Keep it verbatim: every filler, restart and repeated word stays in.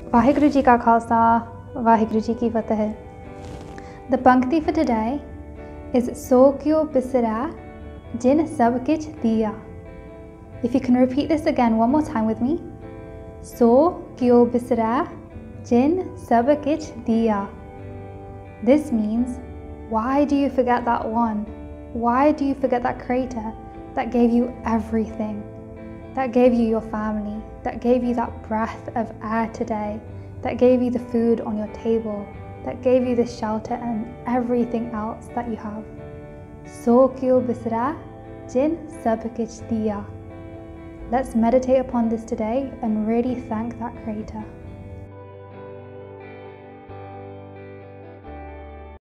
ਵਾਹਿਗੁਰੂ ਜੀ ਕਾ ਖਾਲਸਾ, ਵਾਹਿਗੁਰੂ ਜੀ ਕੀ ਫਤਿਹ। The Pankti for today is So Kyo Bisara Jin Sab Kich Diya. If you can repeat this again one more time with me. So Kyo Bisara Jin Sab Kich Diya. This means, why do you forget that one? Why do you forget that creator that gave you everything? That gave you your family, that gave you that breath of air today, that gave you the food on your table, that gave you the shelter and everything else that you have. So Kyo Bisara Jin Sab Kich Diya. Let's meditate upon this today and really thank that creator.